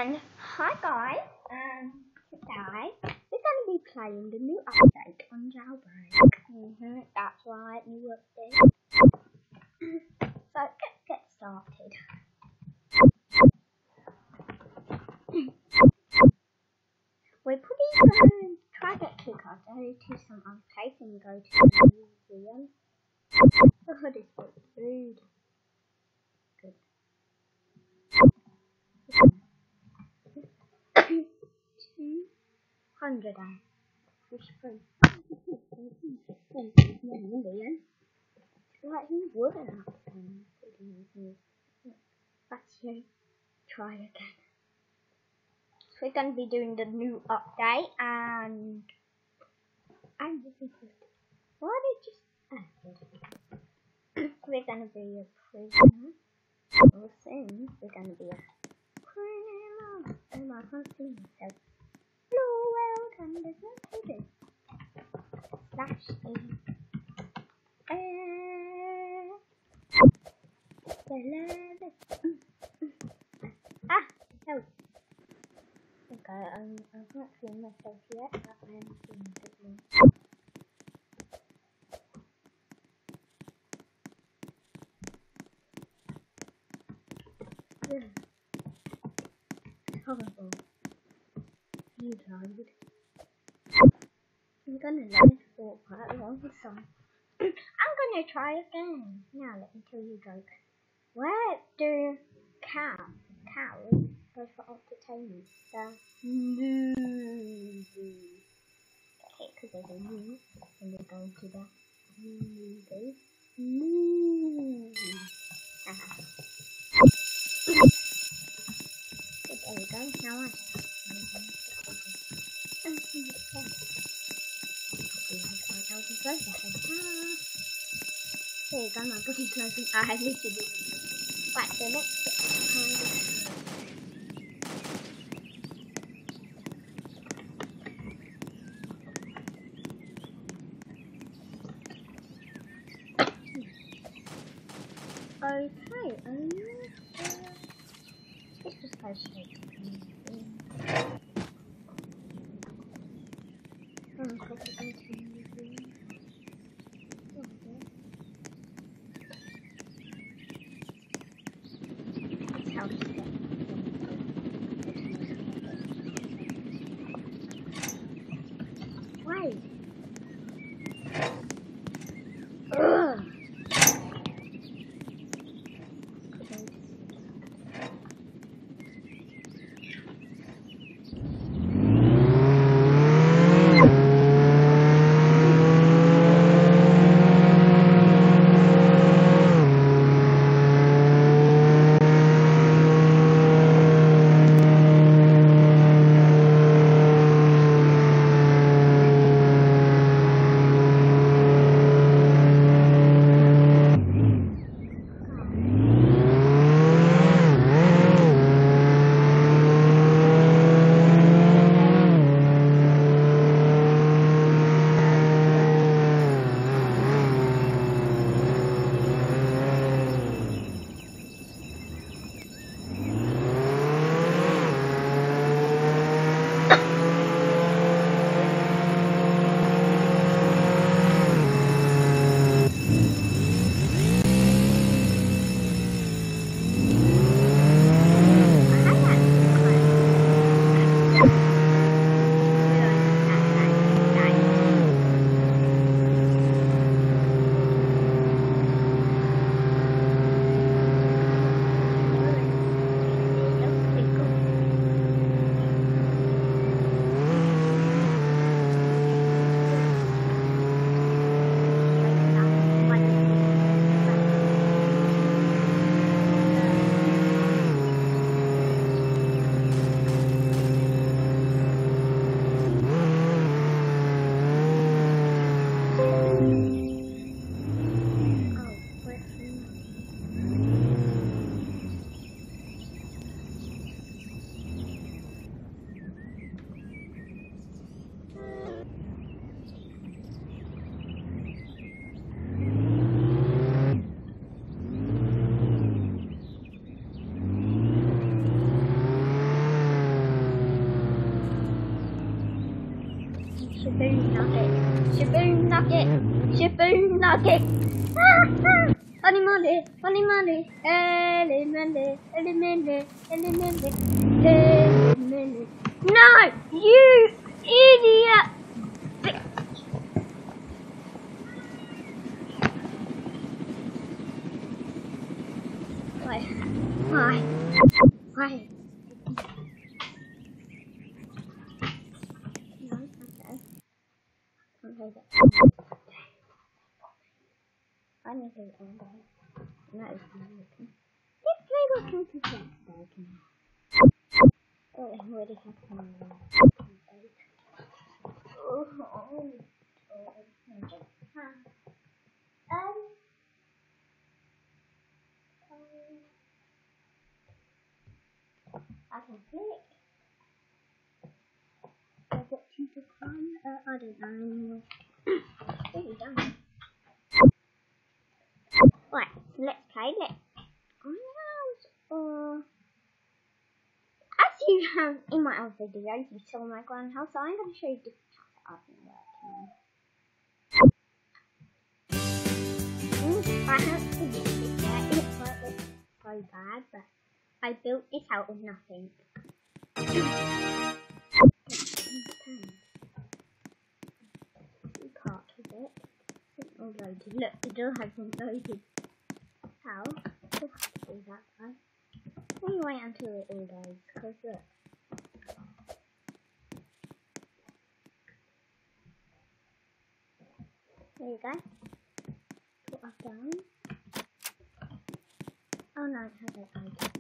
And hi guys, today we're going to be playing the new update on Jailbreak. That's right, new update. So let's get started. We're probably going to try to get kick out to some unpaid and go to the museum. The hood is for food. Good. 200 fish free. Like he wouldn't. Let's try again. We're going to be doing the new update and this is good. What did you We're going to be a prisoner. Or soon we're going to be a criminal. Oh my, I can't see myself. Hello, welcome, there's no pages. Slash help. Okay, I'm not seeing myself yet, but I am seeing the blue. Horrible. You died. I'm gonna let it for quite a long time. I'm gonna try again. Now let me tell you a joke. Where do cows go for entertainment? The movies. Okay, because there's a movie, and we're going to the movies. Good, there we go. Now I there you go, my body's closing. I need to do it. Right, the next okay, let's just go straight to the museum. Wait. Shaboom nugget. Shaboom nugget. Shaboom nugget. Honey Monday. Honey Monday. Early Monday. Early Monday. Early Monday. Early Monday. No! You idiot! Why? Why? Why? No, okay. Okay, I need to go on. That is looking. Let's play looking for sex bag now. Oh, I already have some. I can click. Does it seem to come? I don't know. Really don't. Right, let's play. As you have in my other video, you saw my grand house, so I'm going to show you this house I've been working on. I haven't finished it yet. It's like it's so bad, but I built this out of nothing. Part of it. It's all loaded. Look, the door hasn't loaded. How? We'll have to do that, guys. We'll wait until it all loads, because look. There you go. What I've done. Oh no, it hasn't loaded yet.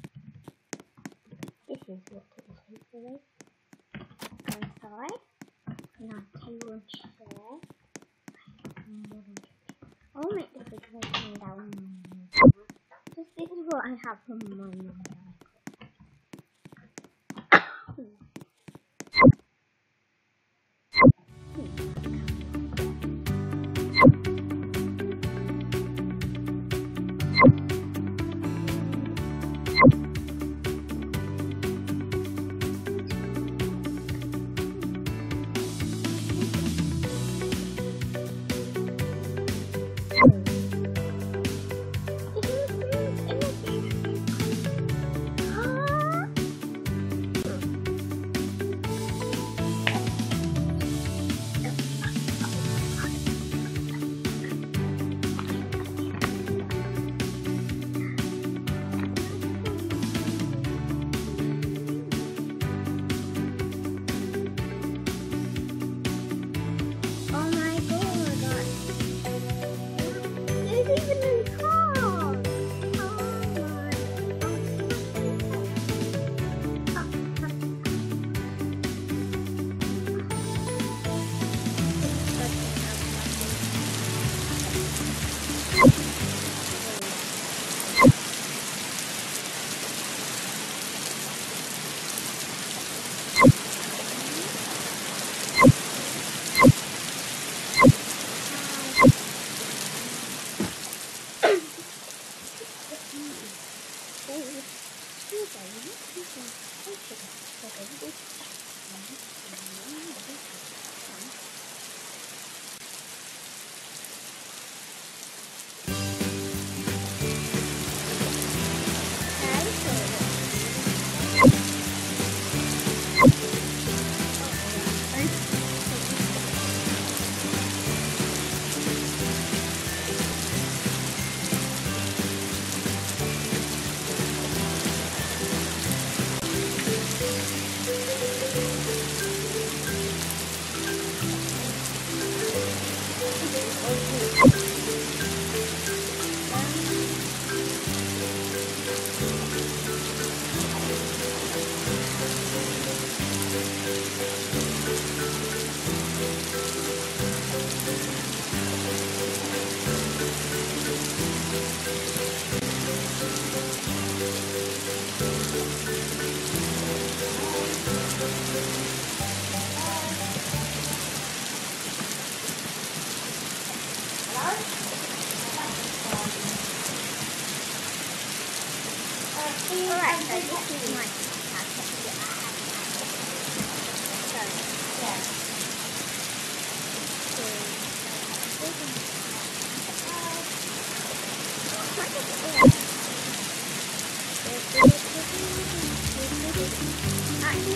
This is what it is usually. Go inside. Now table and chair. I'll make the refrigerator down. This is what I have from my mum.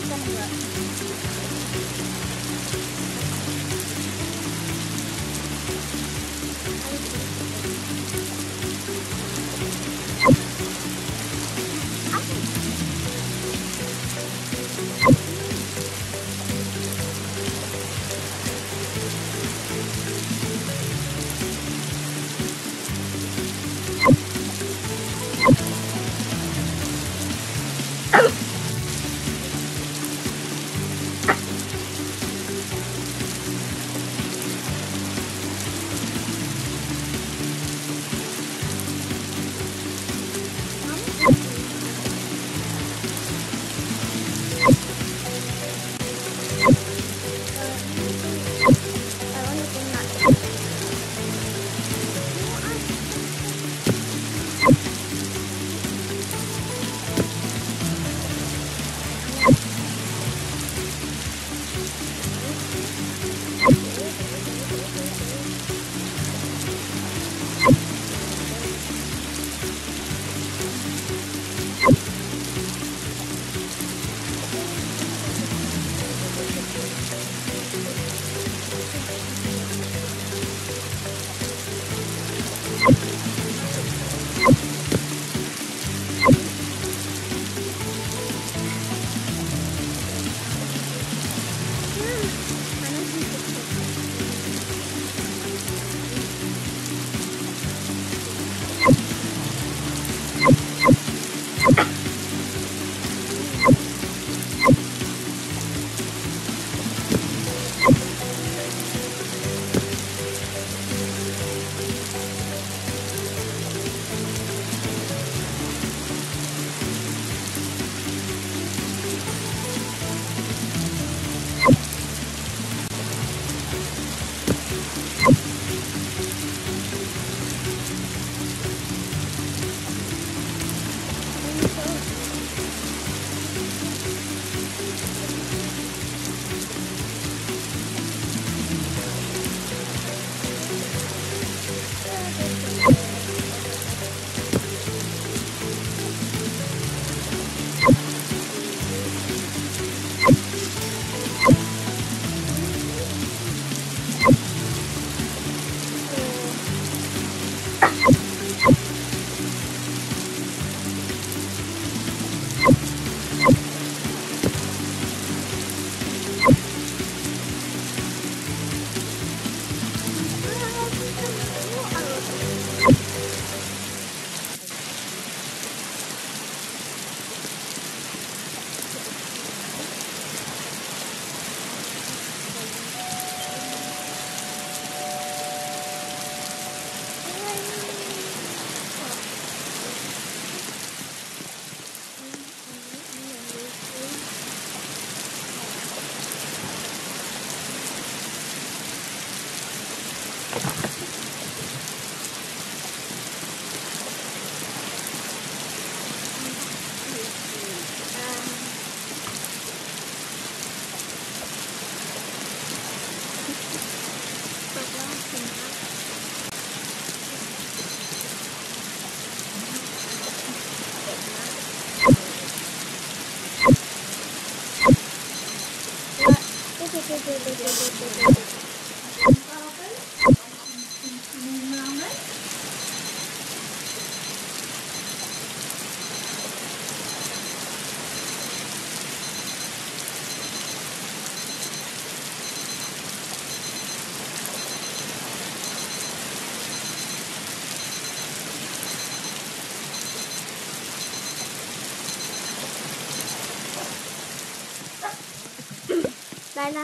gonna work. Lila.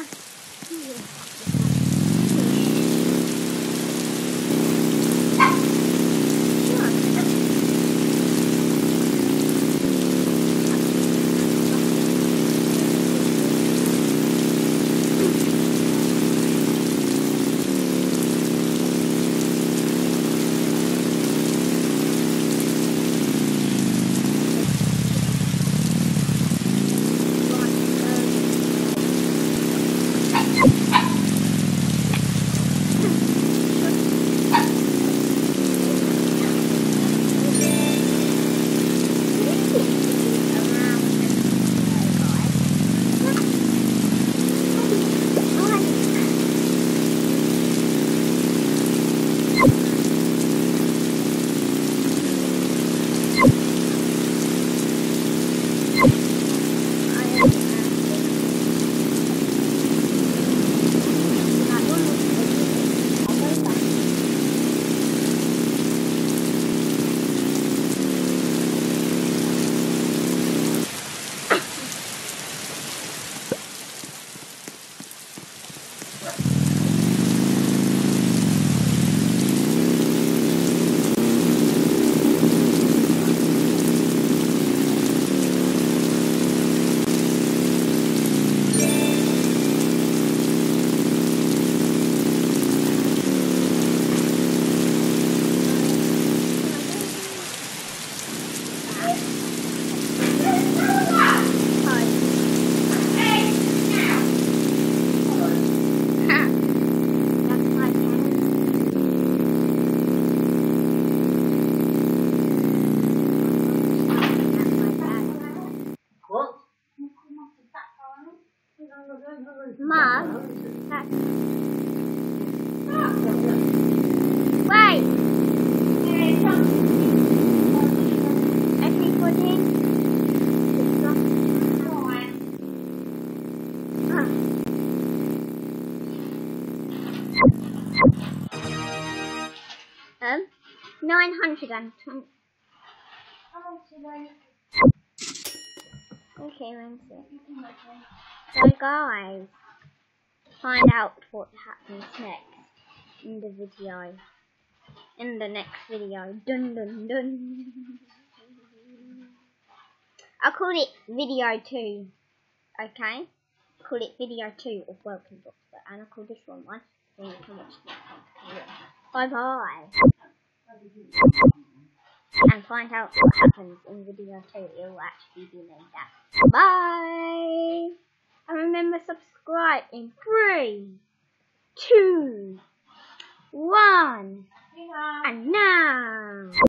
Mom, wait. Everybody. Ah. 920. Okay, Wednesday. So guys, find out what happens next in the video. In the next video. Dun dun dun. I'll call it video 2. Okay? Call it video 2 of Welcome Doctor. And I'll call this one. Then you can watch the next one. Bye bye. And find out what happens in video 2. It will actually be like that. Bye! And remember, subscribe in 3, 2, 1. And now!